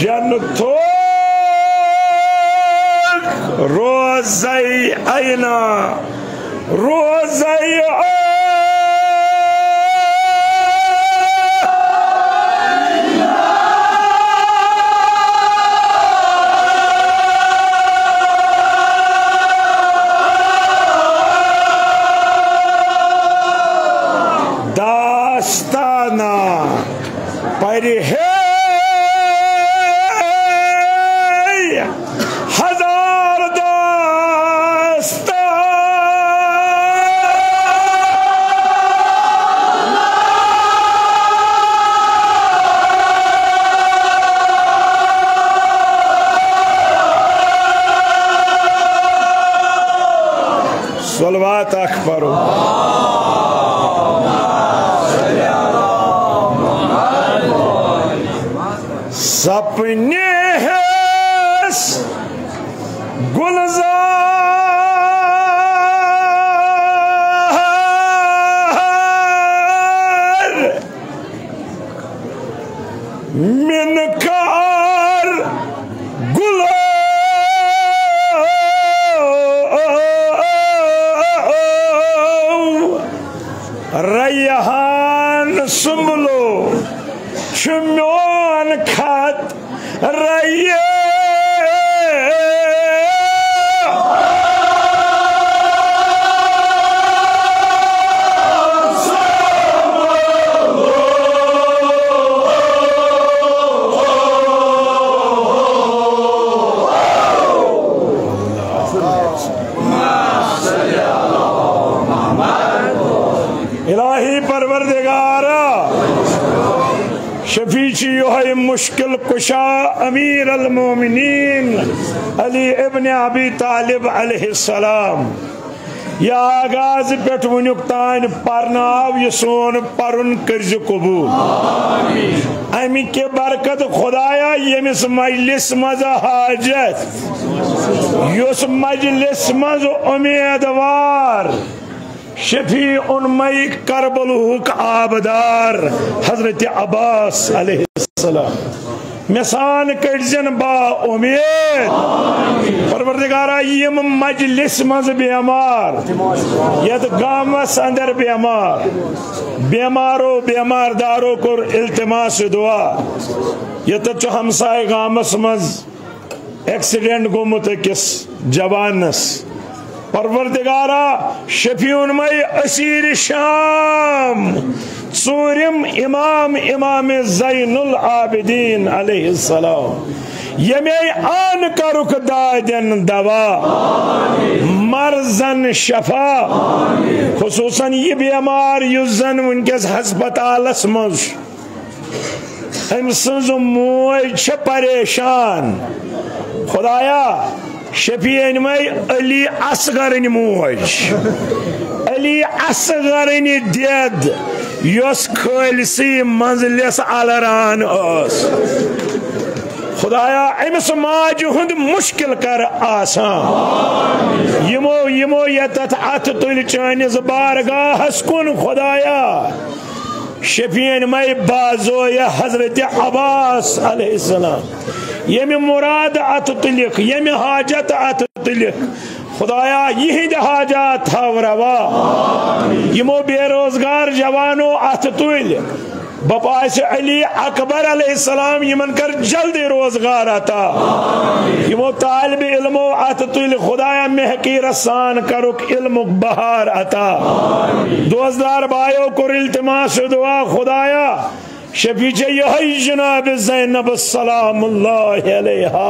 जनतो रोज़ई आईना रोज़ई दास्ताना परि है हजार दास्तान सलवात अकबर सपने हैं गुलजार मिनकार गुलो रैहान सुमलो शुम्योन खत रैया इलाही परवरदिगारा शफीची योह मुश्किल कुशा अमीर अल मोमिनीन अली इब्न अबी तालिब अलैहिस्सलाम या आगाज पेट वुनुक तान परनाव ये सोन परुन कर्ज कबूल अमि के बरकत खुदाया यमिस मजलिस मज हाजत युस मजलिस मज उम्मीदवार शफी उन्मई करबलुक आबदार हजरत अब्बास अलैहिस्सलाम मिसान कड़जन बा उम्मीद परवरदिगारा यम मजलिस मज बेमार यत गामस अंदर बेमार बेमारो बेमारदारो को इल्तिमास दुआ यत हमसाय गामस मज एक्सीडेंट गोमुत अकिस जवानस परवरदिगारा शफीउन मई असीर शाम सूरिम इमाम इमाम ज़ैनुल आबिदीन अलैहिस्सलाम यमे आन करुक दादन दवा मर्जन शफा खुसूसन ये बीमार युजन उनके हस्पतालस मज अम सज मोज परेशान खुदाया शफीन मई अली असगरन मोज अली असगरन देद यस खलसी मंजलिस अलरान खुदाया अमिस माज हुंद मुश्किल कर आसान यमो यमो यत अथ तुल चानिस बारगाहस कुन खुदाया शफीन मई बाजो या हजरत अब्बास अलैहिस्सलाम यम मुराद अत तुलिक यम हाजत अत तुलिक खुदाया यहिंद हाजात थव रवा यमो बेरोजगार जवानो अत तुल बपास अली अकबर अलैहिस्सलाम यमन कर जल्दी रोजगार अता यमो तालिब इल्मो अत तुल खुदाया महकीर सान करुक इल्मुक बहार अता दोस्तदार भाइयों को इल्तिमास दुआ खुदाया शफीच यही जनाब ज़ैनब सलामुल्लाहि अलैहा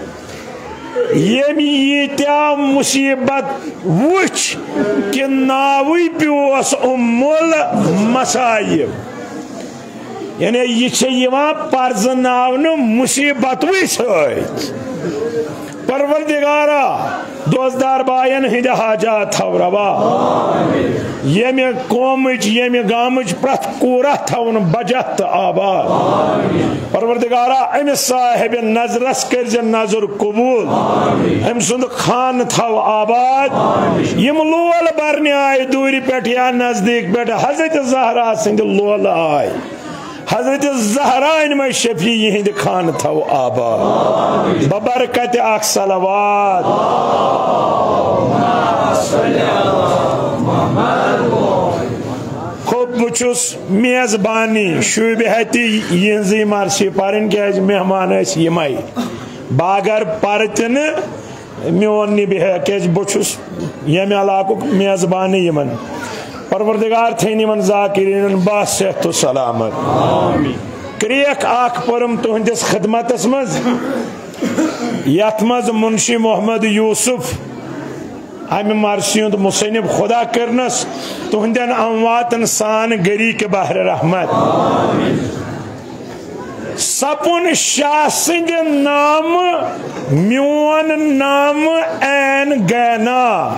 यमी यीत्या मुसीबत वुच कि नावी प्योस उम्मुल मसाइब यानी यह पर्जनावन मुसीबत सत परवरदिगारा दोस्तदार बायन हिंद हाजात थव रवा यमे कौमच यमे गामच प्रथ कूरा थवन बजत आबाद परवरदिगारा अमिस साहिब नजरस कर नजर कबूल अम सुंद खान थव आबाद यम लोल बरने आय दूर पे या नजदीक पे हजरत ज़हरा सिंध लोल आय हजरत ज़हरान में शफी यहिंद खान थव आबाद बबरकत आख सलावात खूब बुचुस मेज़बानी शुबहती यंजी मारसी पारन क्या मेहमान यमाई बागर परतन मोन निबह क्या बुचुस यम इलाकुक मेज़बानी यमन परवरदिगार थे निमन ज़ाकिरीन बस सेहत सलामत क्रियक आख परम तुहंदिस खिदमतस मज यथ मज मुंशी मोहम्मद यूसुफ अमि मरसियुंद मुसन्निफ खुदा करनस तुहंदन अमवातन सान गरी के बहर रहमत सपुन शाह सिंध नाम म्योन नाम ऐन गैना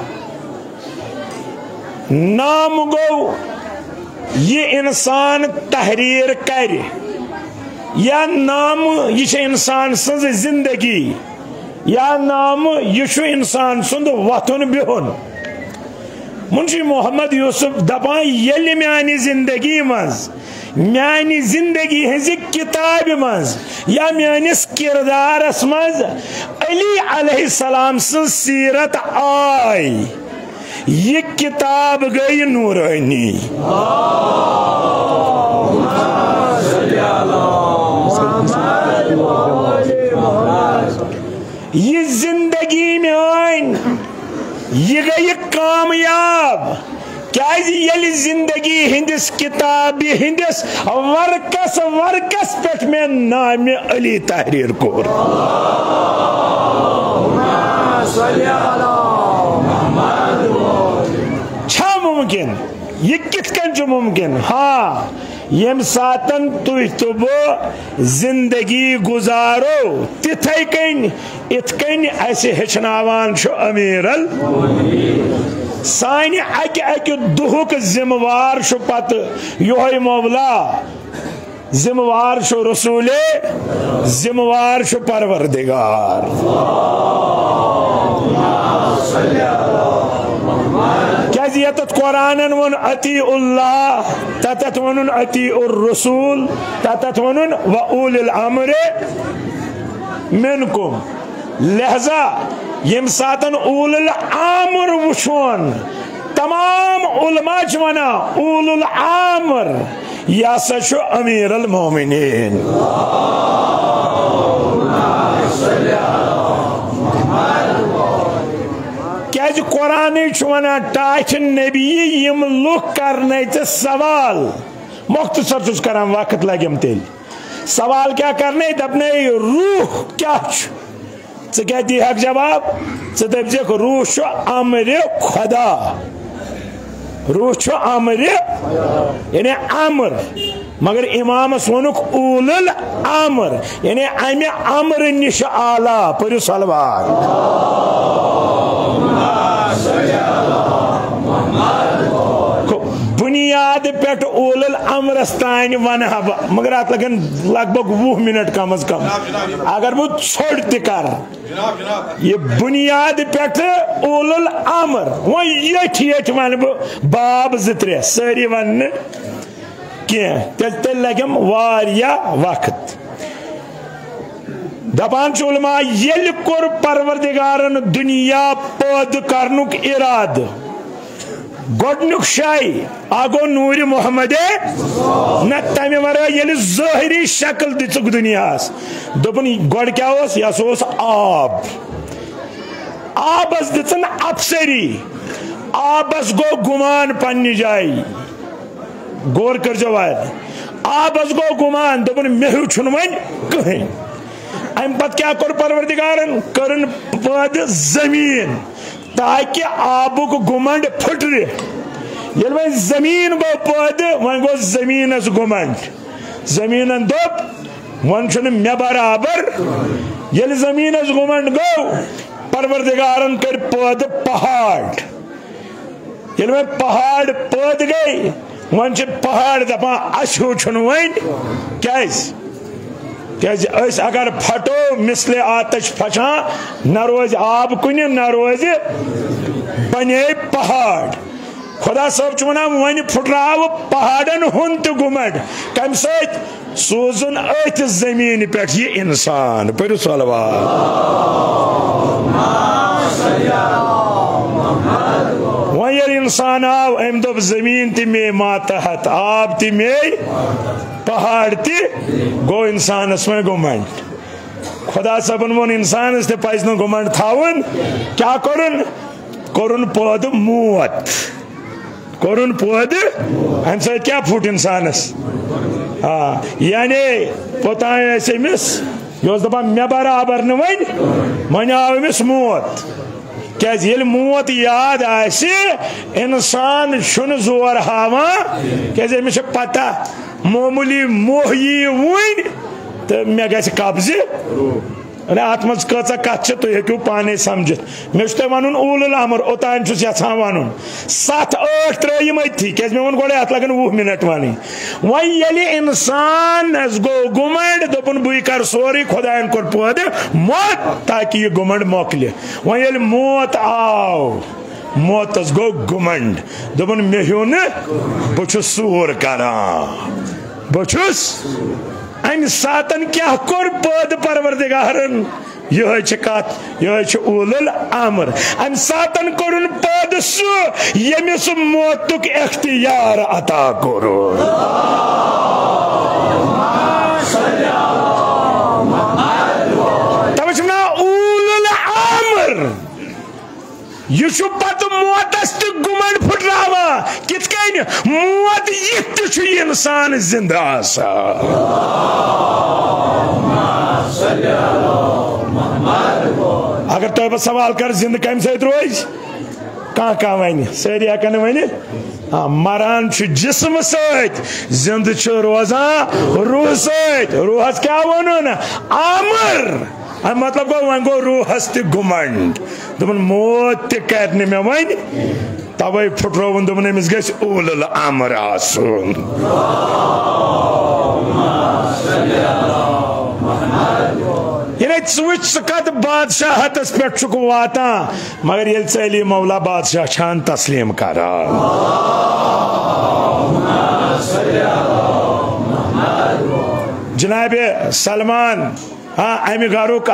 नाम गो ये इंसान तहरीर कर या नाम ये इंसान सज जिंदगी या नाम ये इंसान सुंद वथुन बिहुन मुंशी मोहम्मद यूसुफ दपान ये म्यानी जिंदगी मज म्यानी जिंदगी हज किताब मज या म्यानिस किरदारस मज अली अलैहिस्सलाम सं सीरत आई ये किताब गई नूरानी ये जिंदगी में आइन ये गई कामयाब क्या जिंदगी हिंदिस किताब हिंदिस वर्कस वर्कस पे में नाम अली तहरीर कोर मुमकिन ये कित मुमकिन हाँ यम सातन तुह तो बो जिंदगी गुजारो तिथै कन इत कन ऐसे हेचनावान अमीरल सानि अक अक दुहुक जिम्मेवार पत योह मौला जिम्मेवार रसूले जिम्मेवार परवरदिगार क्या यत कुरान वन अतीउल्लाह तत वन अतीउर रसूल तत वन व उलिल अम्र मिनकुम लिहाजा यम सातन उलिल अम्र वुचोन तमाम उलमा वना उलुल अम्र यह सा अमीरुल मोमिनीन क्या कुरान वन टाच नबी यम लुक कर सवाल मुख्तसर कर वक्त लगम तेल सवाल क्या करने दपने रूह क्या क्या दिहक जवाब दपक रूह अमर खुदा रूह अमर यानी अमर मगर इमामस वनुक उलुल अम्र यानी अमे अम्र निश आला परू सलवार बुनियाद पे उलुल अम्रस तान वन मगर अत लगन लगभग 20 मिनट कम अज कम अगर बह छोड़ कर ये बुनियाद पे उलुल अम्र वो ये वन बह बाब 2-3 सारी वन तेल लगम वारिया वक्त दपान उलमा ये कोर परवरदिगारन दुनिया पैद करनुक इराद गोडनुक शाई आगो नूर मोहम्मद न तमे वरा ये ज़ाहिरी शक्ल दिचुक दुनियास दोपन गोड क्या यह आब आबस दिचन अफसरी आबस गो गुमान पन्नी जाय गौर कर जवाब आबस गो गुमान दोपन मेहू छुन वन कहीं अम पत क्या कर परवरदिगारन करन पद जमीन ताकि आबुक गुमंड फुटरे ये वह जमीन गो पद वन गो जमीन गुमंड जमीन दोप वन मे बराबर ये जमीन गुमंड गो परवरदिगारन कर पद पहाड़ ये वह पहाड़ पद गई वन पहाड़ दपा अशु वन क्या अगर फटो मिसले आतश फचा न रोज आब कुन न रोज बने पहाड़ खुदा सब वन वन फुटराव पहाड़न हुन तो गुमंड कम सूजुन अथ जमीन पे ये इंसान पढ़ो सलवात वन ये इंसान आव अम दोप जमीन ति मे मातहत आब ति मे पहाड़ ति गो इंसानस में गुमंड खुदा सबन वो इंसान ते पज न गुमंड थावन क्या कोरुन पौध मौत कोरुन पौध अम सत क्या फुट इंसानस यानी पोतामिस यह दपान मे बराबर न वन आव अमिस मौत क्या मौत याद आसि इंसान छुन जोर हावान क्या अमिस पता मामूली मोह यी वन तो मे गि कब्जे अत मज कत तुम हेकू पाने समझित मे तुम वन ऊलुल अमर ओतान यहां वन 7-8 त्रयम अथी क्या मे वो गो अत लगन 20 मिनट वन वन इंसान गो गुमंड दोपन बह कर सोरे खुदायन कोर पौध मौत ताकि यह गुमंड मोकल वन मौत आव मौतस गो गुमंड दोपन मे हूं बहुत सूर करान बहुस अम सातन क्या कोर पौध परवरदिगारन यह कत यह उलुल अमर अम सातन कोरुन पौध सु यमिस मौतुक इख्तियार अता कोरो तवजना उलुल अमर यह पत मौतस त गुमंड फुटरावा कित कन मौत यह इंसान जिंदा अगर तुम बह सवाल कर जिंद कम सत रोज कह वन सारी हेकन वन मरान जिस्म सत जिंद रोजान रूह सत रूहस क्या वन आमर मतलब गो वन गो रूहस त गुमंड दोपन मौत त मे वन तवे फुटरोवन दोपन अमिस गि उलुल अमर आसुन ये च कत बादशाहतस पे वाता मगर ये अली मौला बादशाह छान तस्लीम करा जनाब सलमान अमि गरुक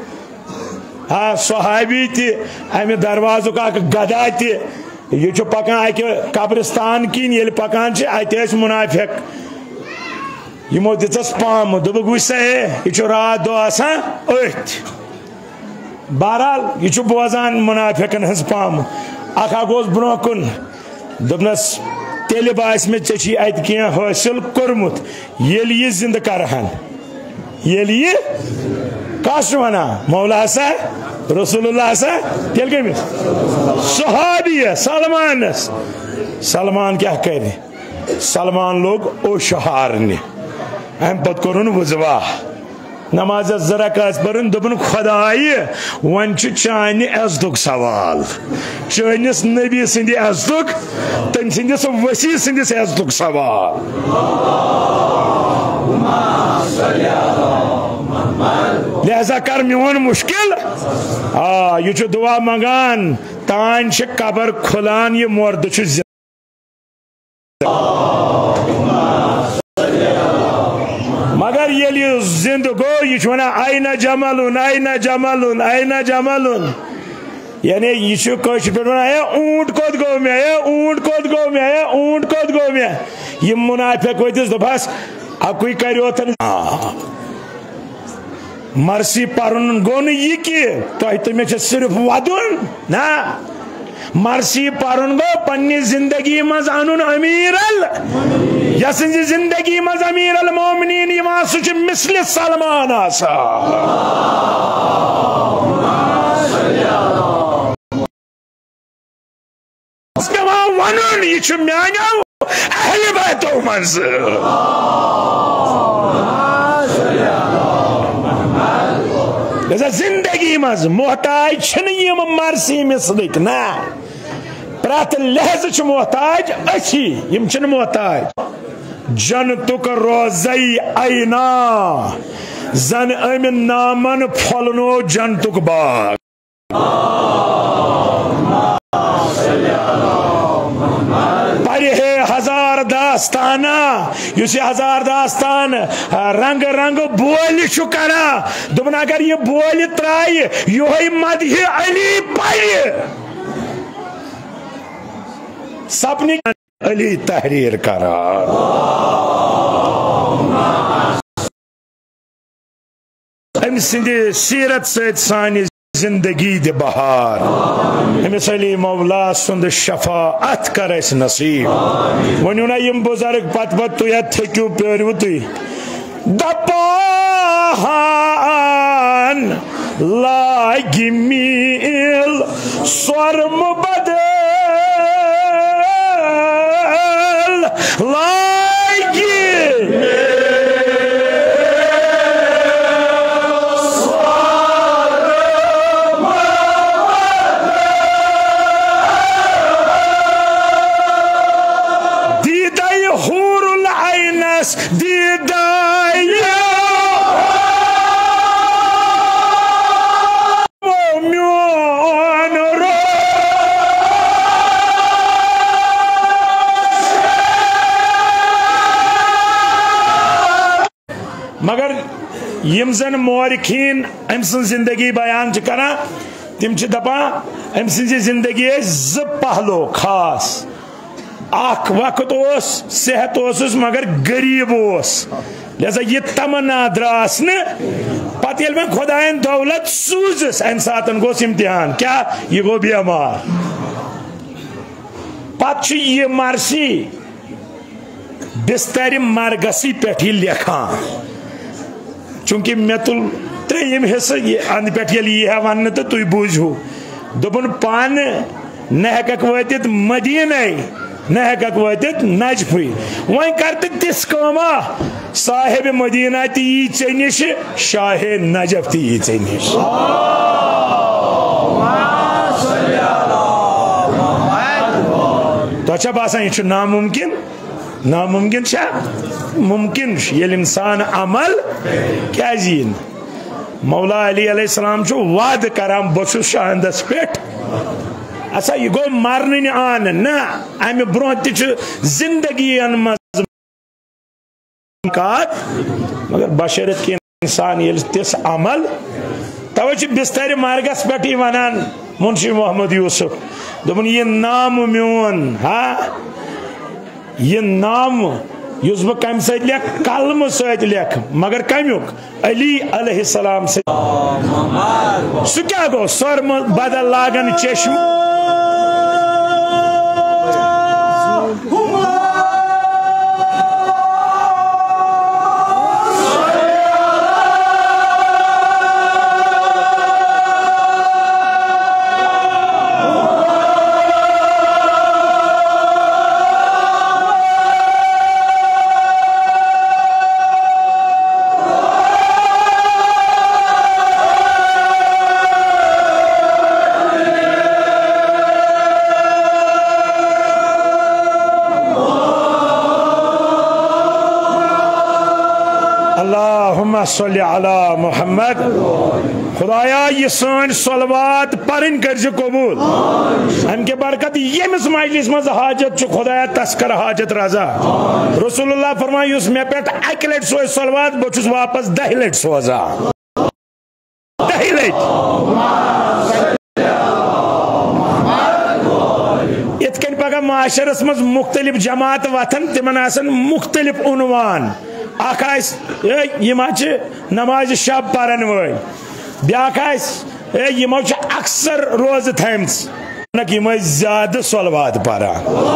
सहाबी तमि दरवाजुक गदा तह पकान अकि कब्रिस्तान किन ये पकान अत मुनाफिक यमो दिस पाम दोपक वुच सा यह रात दो अथ बहरहाल यह बोजान मुनाफिकन हज पाम अखा गोस ब्रो कुन दोपनस तेल बास मे चे अत कह हासिल कोर्मुत येल यह जिंद करहन येल यह कस वना मौला सा रसूलुल्लाह सा तेल कमिस सहाबी सलमानस सलमान क्या करे सलमान लोग ओशहारने अम पे कोरुन वुजवा नमाज जरकात पर्न दोपन खुदाई वन चान अज्दुक सवाल चानिस नबी सिंद अज्दुक तम सिंदिस वसी सिंदिस अज्दुक सवाल लिहाजा कर मोन मुश्किल यह दुआ मंगान तान कबर खुलान यह मुर्द मगर ये जिंद गो यह वन आयना जमलुन आयना जमलुन आयना जमलुन यानी यह पे वन ऊंट कोत गो मे ऊंट कोत गो मे ऊंट कोत गो मे यह मुनाफिक वतिस दोपस अकुई करोतन मर्सी पर्न गो यह कि तुम सिर्फ वदुन ना मर्सी पर्न गो पन्नी जिंदगी मज अन अमीरल यस जिंदगी मज अमीरल मोमिनीन सह मिसल सलमान वन यह मानो अहल बैतो मज जिंदगी मज मोहताज मर्सी मिसलिक ना प्रत लहज मोहताज अच्छी यम मोहताज जनतुक रोज़ई आईना जन अमिन नामन फलनो जनतुक बाग आस्थाना युस हजार दास्तान रंग रंग बोल करा दोपन अगर यह बोल त्राय योह मदह अली पढ़ सपने अली तहरीर करा अम सिंध सीरत सत सानी जिंदगी दे बहार अमिस अली मौला सुंद शफाअत कर नसीब वनु ना यम बुजुर्ग पत पत तु थक्यू पेरु तु दपान लागी मील स्वर्म बदल लागी मगर यम जन मोरखीन अम जिंदगी बयान करा तिम दपान अम जिंदगी ज पहलो खास अख वक्त सेहत मगर गरीब लिहाजा यह तमन्ना द्रास न पत ये खुदायन दौलत सूजस अम सात गोस इम्तिहान क्या यह गो बेमार पत यह मरसी बिस्तर मरगसी पे लेखान चूंकि मे तुल त्रेम हिस्स अंद पे यह वन तो तुम बूझू दोपन पान न हेक वत मदीन न हेक वत नजफ वन कर तिस कमा साहिब मदीना ती ऐ निश शाह नजफ ती ऐ निश तो बसान यह नामुमकिन नामुमकिन मुमकिन ये इंसान अमल क्या जीन मौला अली अलैहिस्सलाम वाद करान बस शाहदस पे अच्छा यह गो मरन आन न अमे ब्रो जिंदगी मज मगर बशरत के इंसान ये तिस अमल तवे बिस्तर मरगस पे वनान मुंशी मोहम्मद यूसुफ दोपन यह नाम मोन हाँ यह नाम युस बह कम सत लेख कलम सत लेख मगर कमुक अली अलैहिस्सलाम से सह क्या गो सर्म बदल लागन चश्म सल्ली अला मुहम्मद खुदाया ये सन सलवात परन कर कबूल अमके बरकत यमिस मजलिस मज हाजत खुदाया तस्कर हाजत रजा रसूलुल्लाह फरमाया युस मे पे अक लट सो सलवात बहुस वापस 10 लट सोजा 10 लट इतकन पगह माशरस मज मुख्तलिफ जमात वथन तिमन आसन मुख्तलिफ उन्वान नमाज शब पारन वल ब्या अक्सर रोज थम ज्यादा सलवात पारा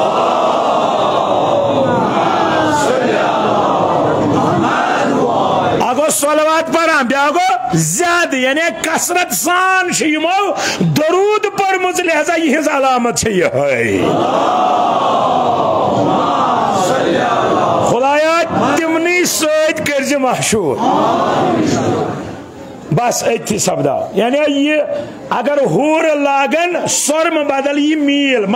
अगो सलवात पारा ब्या गो ज्यादा यानी कसरत सान दरूद पढ़मुत लिहाजा यह अलामत खुदाया तिमनी सत कर मशहूर बस अथी सपदा यानी ये अगर हूर लागन सर्म बदल यह मील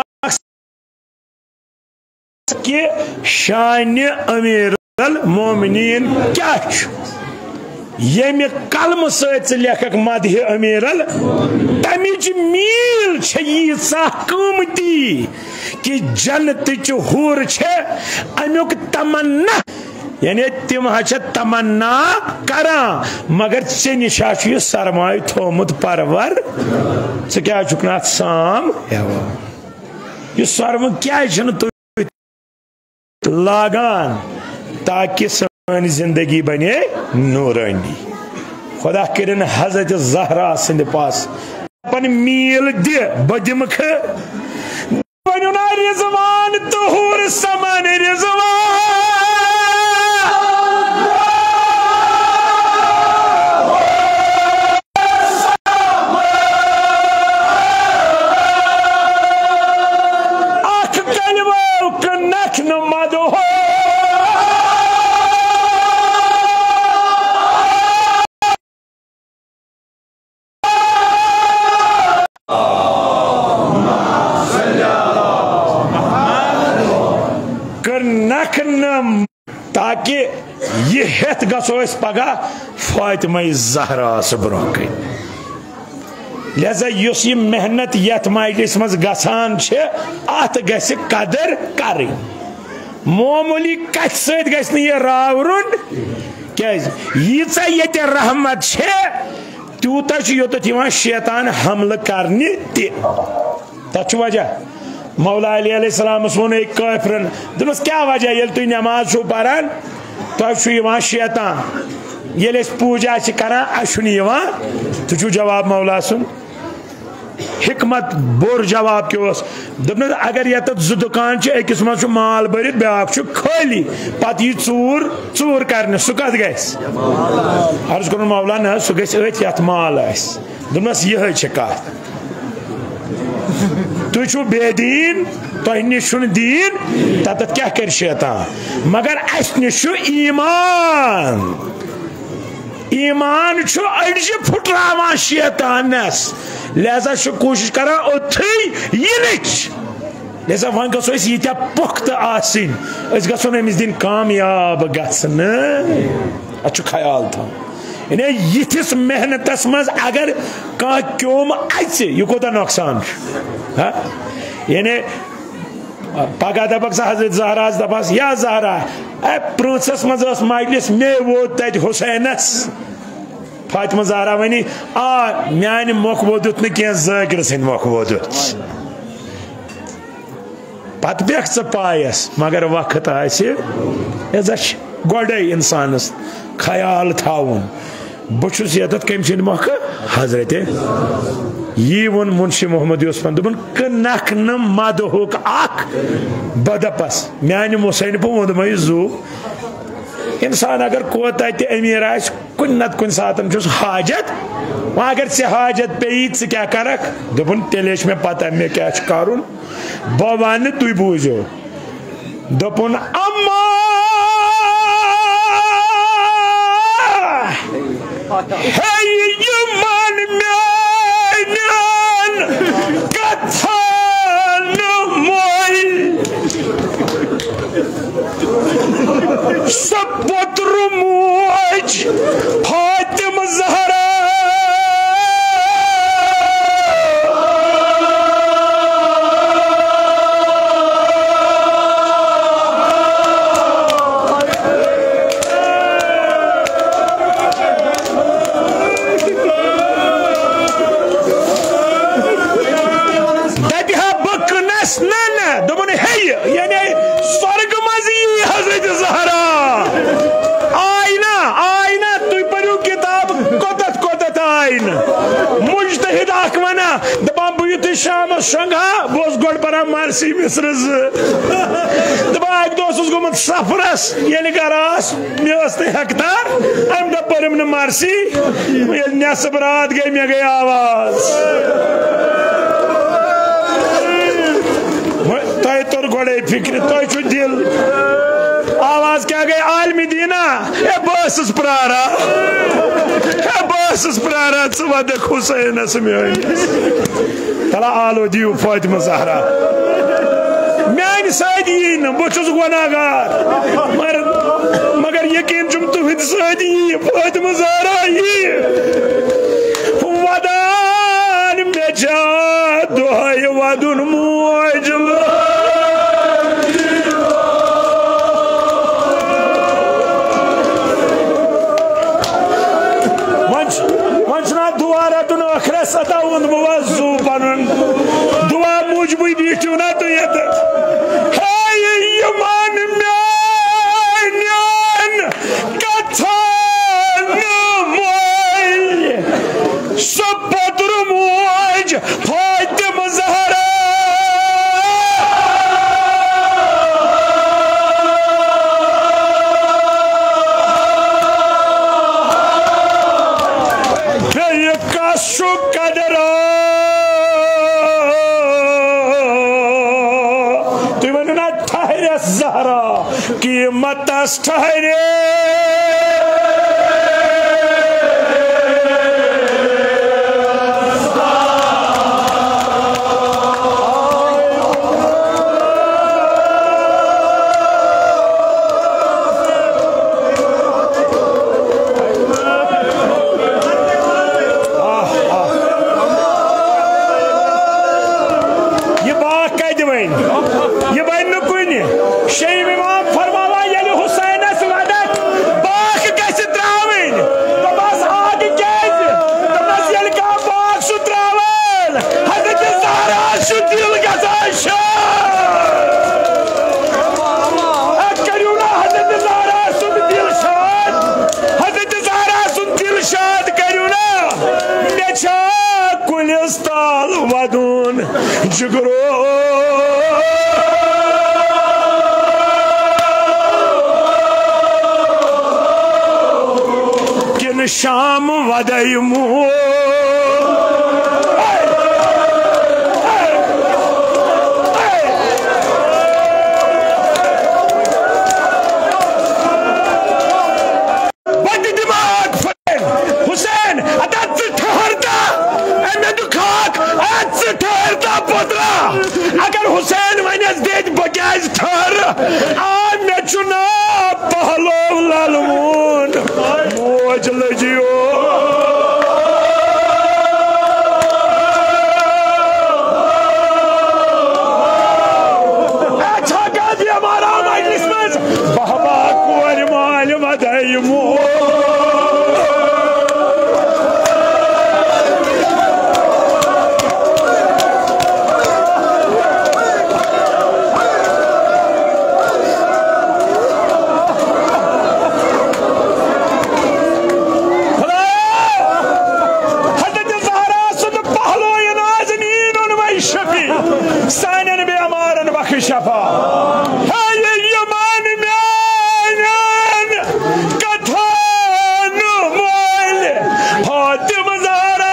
कि शान अमीर मोमिनीन क्या यम कलम सत लेखक मदह अमीरल तमिच मील यीसा कीमती कि जन्नत हूर अमुक तमन्ना यानी तिम तमन्ना करा मगर चे निशा सरमाय थोमुत परवर चे क्या ना साम यह सरम क्या लागान ताकि सानी जिंदगी बने नूरानी खुदा करिन हजरत ज़हरा सिंध पास अपन मील दे बदिमख बनुना रिजवान तुहूर समान रिजवान आख कलवो कनख न मदो ताकि यह हेत गसो पगह फातिमा ज़हरा ब्रोह कन लिहाजा युस यह मेहनत यथ मजलिस मज गसान अत गस कदर कर मामूली कथ सत गस यह रावरुन क्या यीचा ये रहमत तूत योत शैतान हमल करने तथ वजह मौला अली अलैहिस्सलाम वो एक काफिरन दोनों क्या वजह ये तुम नमाज पारान तो शैतान ये पूजा करान अ तो जवाब मौला सुन हिकमत बोर जवाब क्या अगर ये जु दुकान अकिस मज माल भरित ब्याक खाली पत यह चूर चूर कर सह कत ग अर्ज कर मौला न सह गथ माल दोनस यह कत तुझु बेदीन तुह निश दीन तत क्या कर शैतान मगर अस निश ईमान ईमान अड़ज फुटरावान शैतानस लिहाजा कोशिश कर लिहाजा वन गो यीत्या पुख्त आसिन गो अमिस दिन कामयाब गन अत ख्याल था यानी यिथिस मेहनतस मज अगर कह क्योम अच यह कोता नुकसान यानी पगह दपक सा हजरत ज़हरा दपास या ज़हरा प्रिंसस मज मजलिस मे वो तत हुसैनस फातिमा ज़हरा वनी आ मान मोख वोदुत न कह ज़ाकिर सिंद मोख वोदुत पत बेख पायस मगर वक्त गोडे इंसानस ख्याल थाउन बहुस यत कम सिंद मोख हजरत यी वोन मुंशी मोहम्मद यूसुफन दोपन कनख न मदहुक अख बदपस मान मुसैन पे वोदम जू इंसान अगर कोत अमीर कुन नत कुन सात हाजत वह अगर से हाजत पे क्या करक दोपन तेल मे पता मे क्या कर बह वन तुम बूझो दोपन अम्मा सपुत्र मोज फातिमा ज़हरा दबिहा बकनस न दोपन हे यानी स्वर्ग मज हजरत ज़हरा आईना तुम पढ़ो किताब कोतत कोतत आईन मुजतहिद अख वना दपान बह युत शाम शंगा बह गोड़ परा मारसी मिसर दपान अक दोस गोमुत सफरस ये गर मे हकदार अम दप परम न मारसी नसब रात गई मे गई आवाज तुह तोर गोड़े फिक्र तुह दिल आवाज क्या गई आलमी दीना बस प्रारा वदक हुसैनस तला आलो दियो फातिमा ज़हरा मान सद यी न बहुत गुनाहगार मगर यकीन तुम तुहद सद यी फातिमा ज़हरा वदुन मोज वंचना दुआ रटन अखरे सता वजू पन दुआ मूजब बीठू ना तो ये ज़हरा कीमत ठहरे ये बात कह दे ये बन कुन शेम इमाम फरमावा यलि हुसैनस वदत बाख गस त्रावन तो बस आग केज तो बस यलि का बाख सु त्रावन हजरत ज़हरा सु दिल गसान शाद करियो ना हजरत ज़हरा सु दिल शाद हजरत ज़हरा सु दिल शाद करियो ना मे छा कुलिस्ताल वदुन जुगरो शाम वदय दिमाग हुसैन ठहरता ठहरता पुत्रा अगर हुसैन वनस दे बज ठहर आ मे चुना पहलो लालमून मोज लजियो अच्छा कह दिया हमारा मजलिस में बहबा कुंवर माल मदई मो सानन बे अमारन बख शफा है यमान म्यान कथान मोल फातिम ज़हरा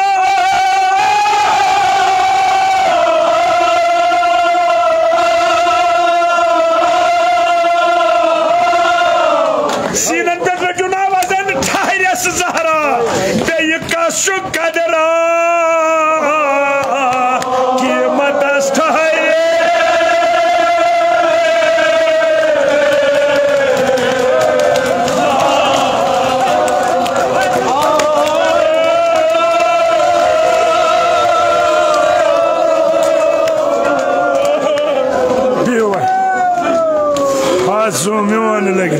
सीनन पे रजुना वजन ठहरस ज़हरा बे कसु कदरा लगे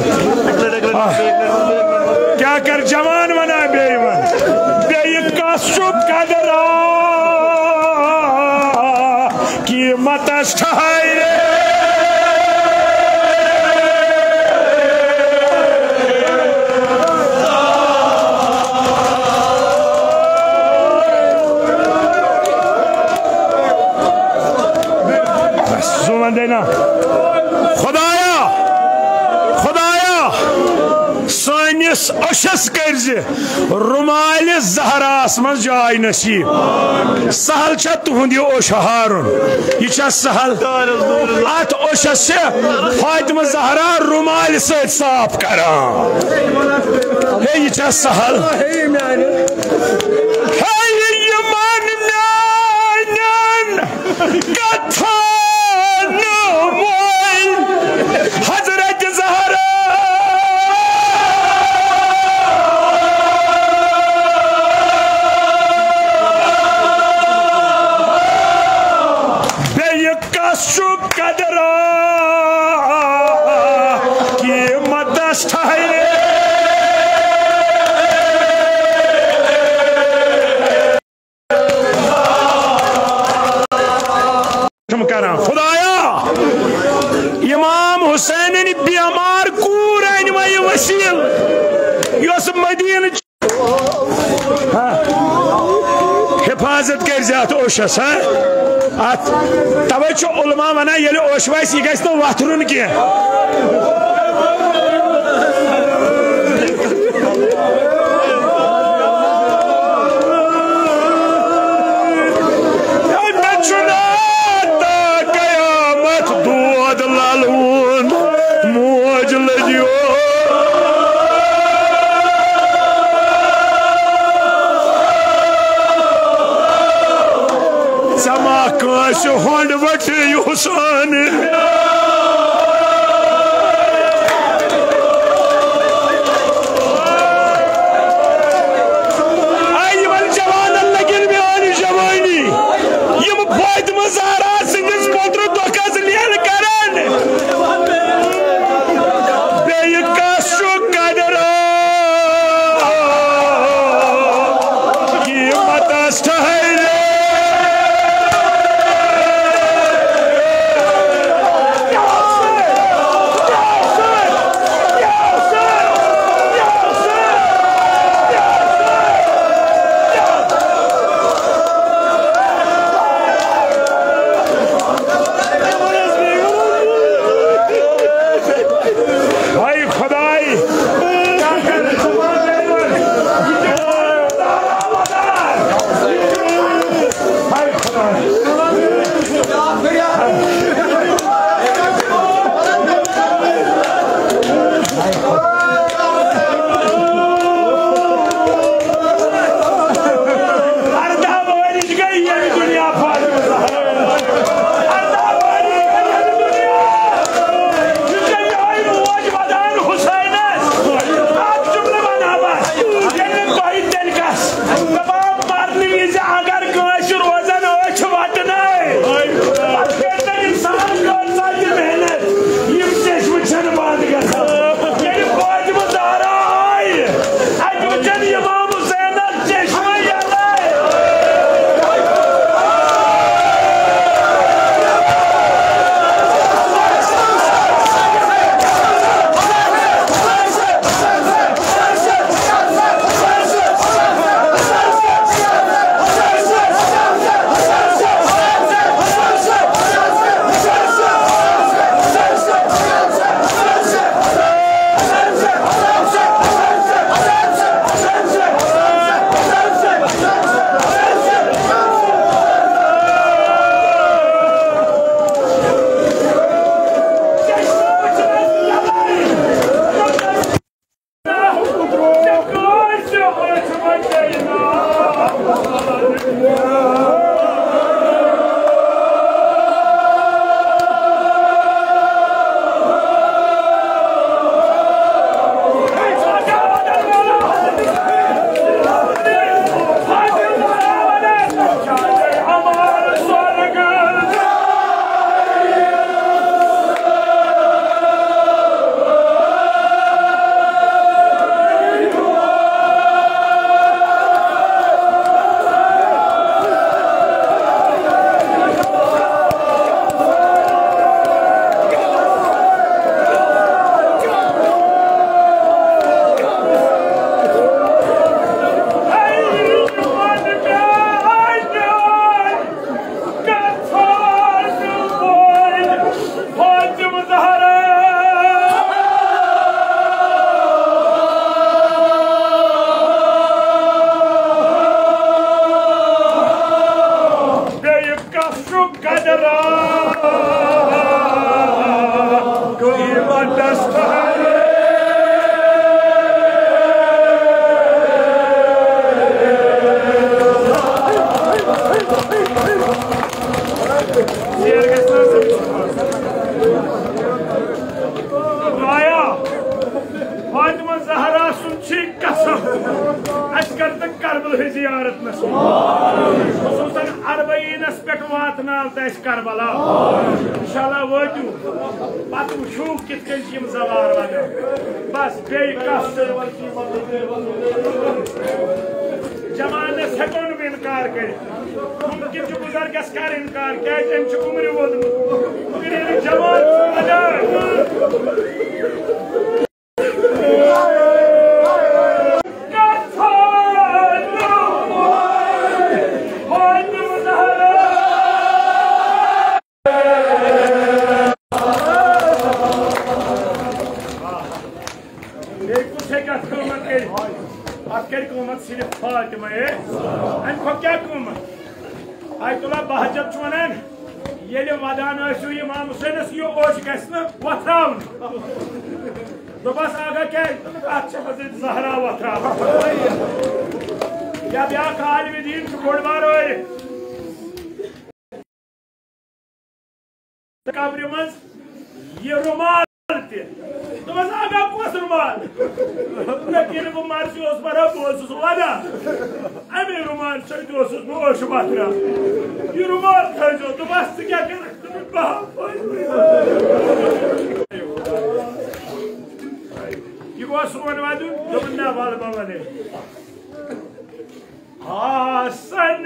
क्या कर जवान बना बेईमान बेयकसुब कदरा कीमत ठहरे बस जुम्मन देना सानिस अशस कर रुमाल ज़हरास मज जाय नसीब सहल छा तुहंद यह ओश हारुन यह सहल अत ओशस से फातिमा ज़हरा रुमाल सत साफ करान यह सहल हजरत ज़हरा मतास ठहरे करा खुदाया इमाम हुसैन बेमार कूर अन वह वसील यस मदीन हिफाजत कर जात ओशस तवे उलमा वन ये ओश वस यह गो वथरुन कह होंड वटे हुसैन जवान लगिन मान जवानी यम फातिमा ज़हरा सिंदिस पोत्र दोखस लियन करन बेय कसु कदरा कीमत ठहरे बस बे जमानस हेको न इनकार कर मुमकिन बुजुर्गस कर इनकार क्या उम्र वोतमुत मगर जवान सिर्फ फातिमा क्या कूमत आयतुल्लाह बहजब वन ये वदान इमाम हुसैनस यह ओश गस वथरावन दोपस आगा क्या जहरा वथरा या ब्या आलिम दीन बोड़ बार कब्र मज ये रुमाल दोपस आगा कस रुमाल यकीन बह मर्जी परा बस वदा अमे रुमाल सत ओश वथरा यह रुमाल थो दोपस क्या कर यह गो सोन वदन दोपन ना वाल बह वे हासन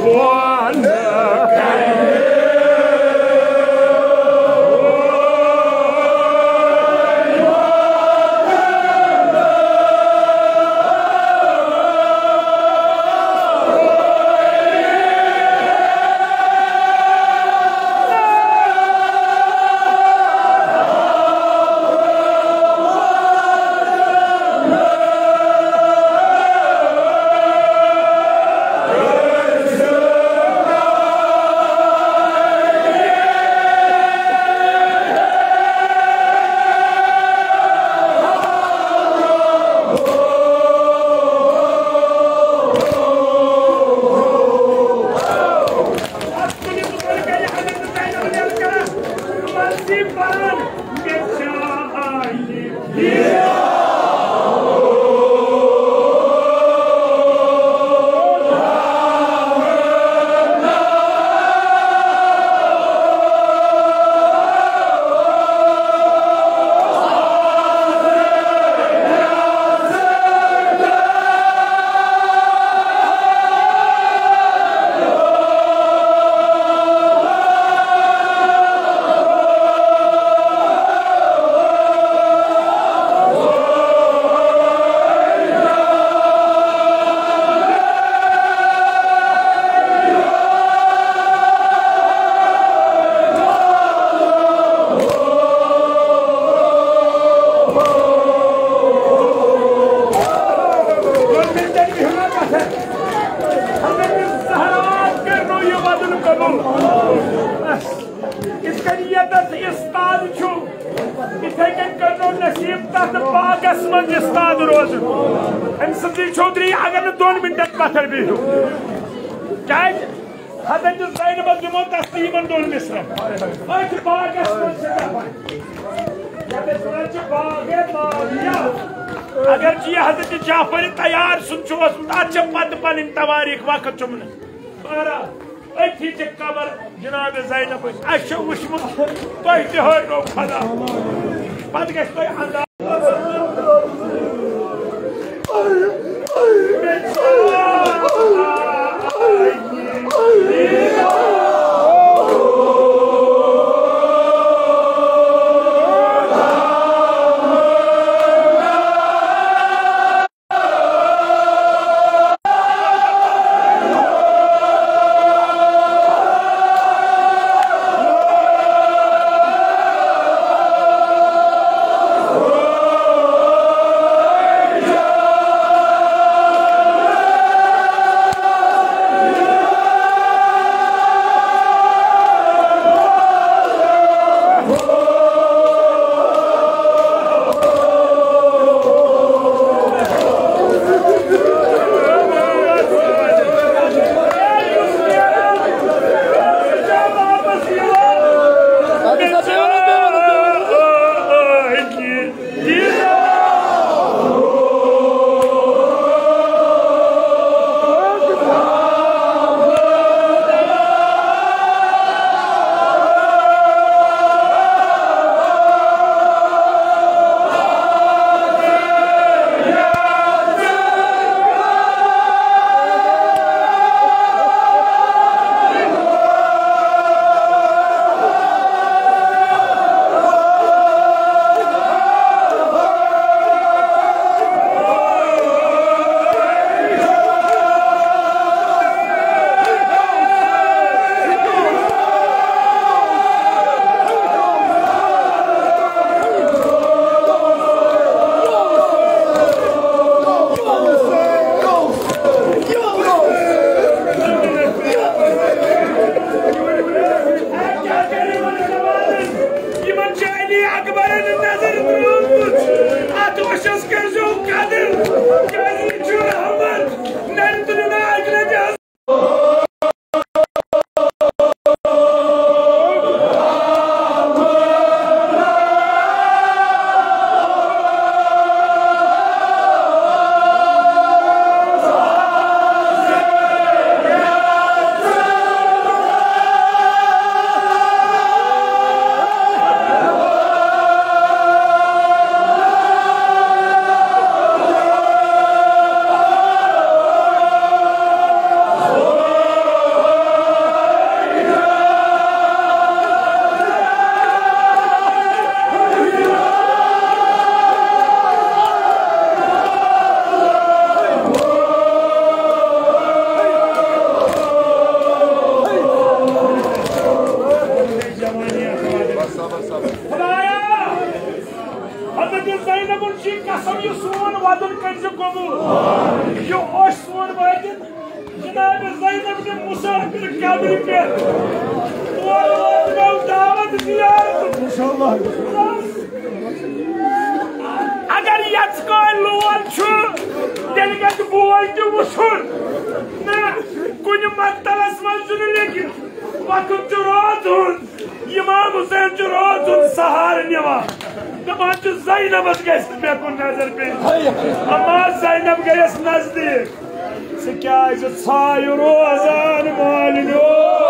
चौधरी अगर 2 मिनट पत्थर बिहू क्या हजरत ज़ैनब दिमो तस्लीमन 2 मिसरन अगर जी हजरत जाफर तैयार सुन पत पन तवारीख वक्त चुमन अथी कबर जनाब ज़ैनब वुचमुत तुम तहरो खुदा पे अंदाज कब्र पे दावत अगर लोल तेल गो बोल तुन ना कुन मतलस मज लेकिन वक्त रोजुन इमाम हुसैन रोजुन सहार निवान दपान ज़ैनबस गस मे कुन नजर पे अम्मा ज़ैनब गयस नजदीक से क्या छायो रोजान मालिनो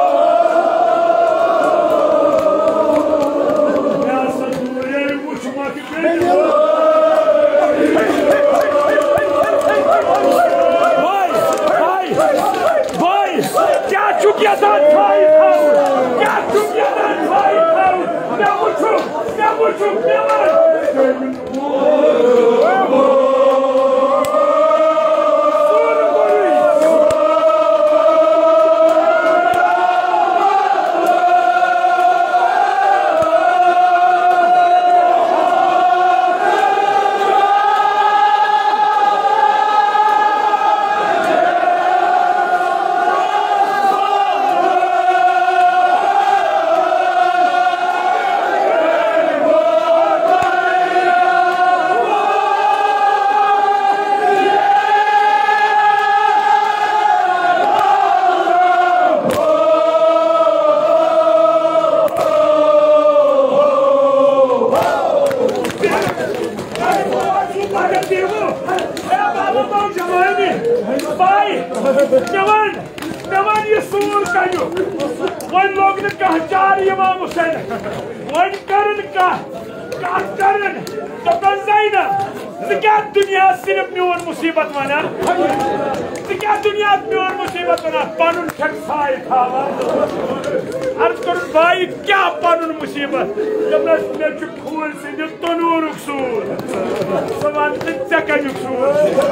ये सूर कयो वन लोग ने कहा चार इमाम हुसैन वन करन का करन तो ज़ैनब क्या दुनिया सिर्फ म्योन मुसीबत वना क्या दुनिया म्योन मुसीबत वना पनुन ठक साय खावा अर्ज कर भाई क्या पनुन मुसीबत जब मैं फूल से तनूर सूर सवाल कमुक सूर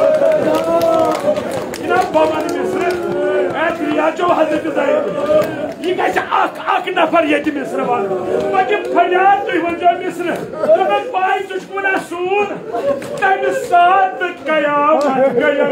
जनाब भवन मिस्र जो हजरत ज़ैनब ये अख नफर ये मिस्र वाल पकम फरियाद तुम वो मिस्र जब पाई तुझको सून तम साथ कयामत गया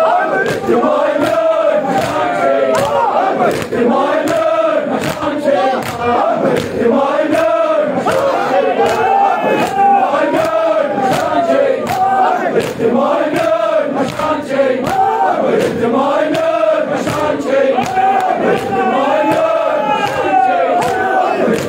My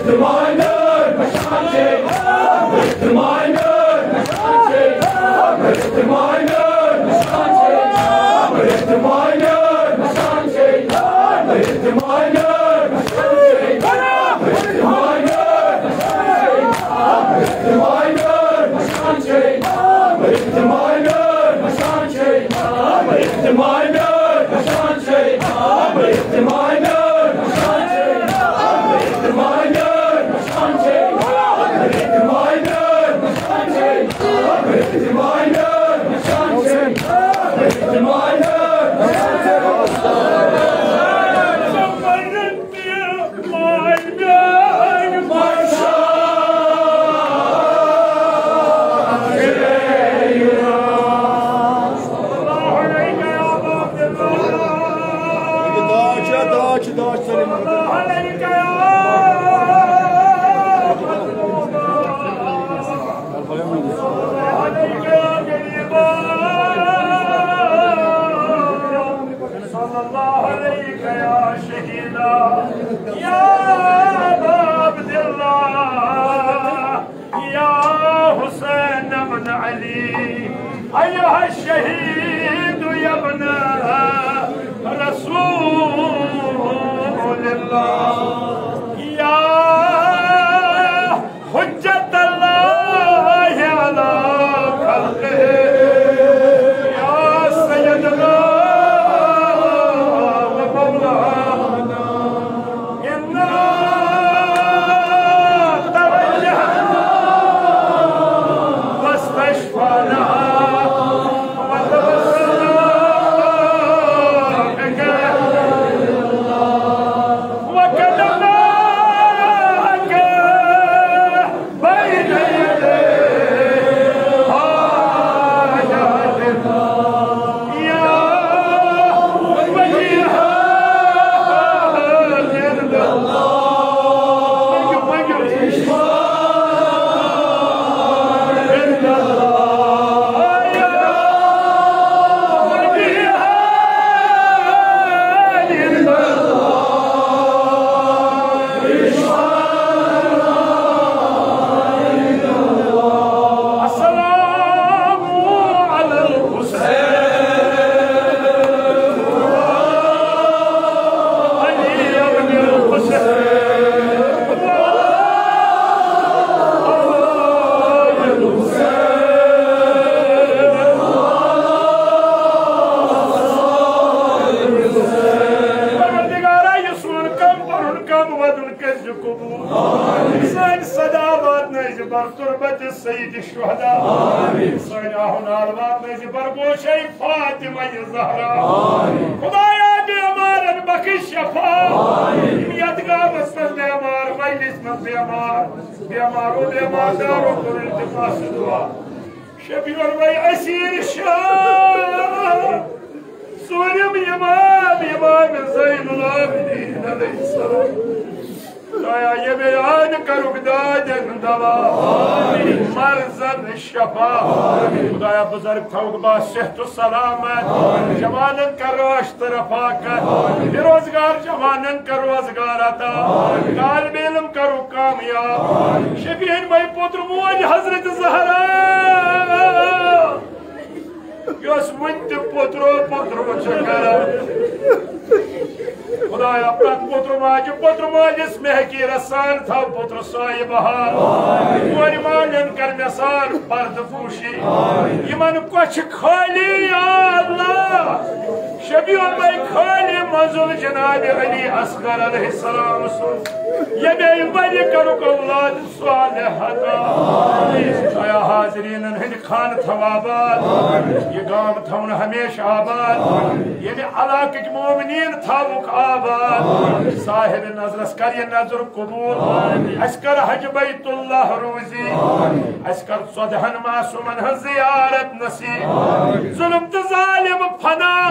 मासूमन हज ज़ियारत नसीब जुल्म तो जालिम फना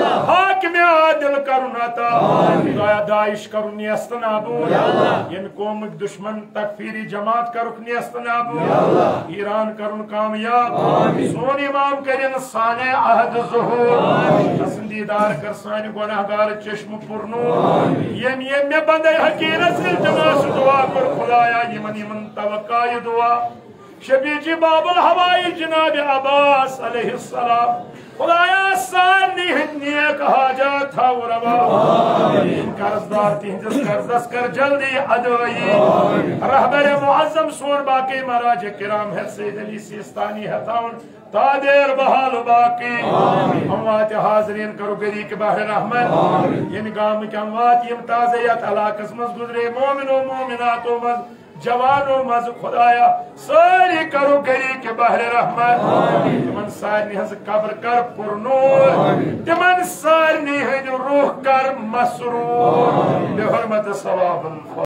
हाकिम आदिल करुन अता खुदाया दाइश करुन नेस्त नाबूद यम कौम दुश्मन तकफीरी जमात करुक नेस्त नाबूद ईरान करुन कामयाब सोन इमाम करिन साने अहद ज़ुहूर पसंदीदार कर साने गुनाहगार चश्म पुरनूर यम में बंदे हकीरत से जमात दुआ कर खुदाया यमन यमन तवक्का ये दुआ शबीजी बाबुल हवाई जनाब अब्बास अलैहिस्सलाम खुदाया सानी नेक हाजत था रवा कर्जदार तिहंदिस कर्जस कर जल्दी अदवाई रहबर मुअज्जम सोन बाकी महाराज किराम है सैयद अली सिस्तानी हताउन तादेर बहाल बाकी अमवात हाजरीन करो गरी के बहर रहमत यम गाम के अमवात यम ताज़ियत अलाकस मज गुजरे मोमिनो मोमिनातो मज जवानों मज खुदाया सारी करो गरी के बहर रहमत तिमन सारनी हज कब्र कर पुरनूर तिमन सारनी हज रूह कर मसरूर बेहरमत सवाब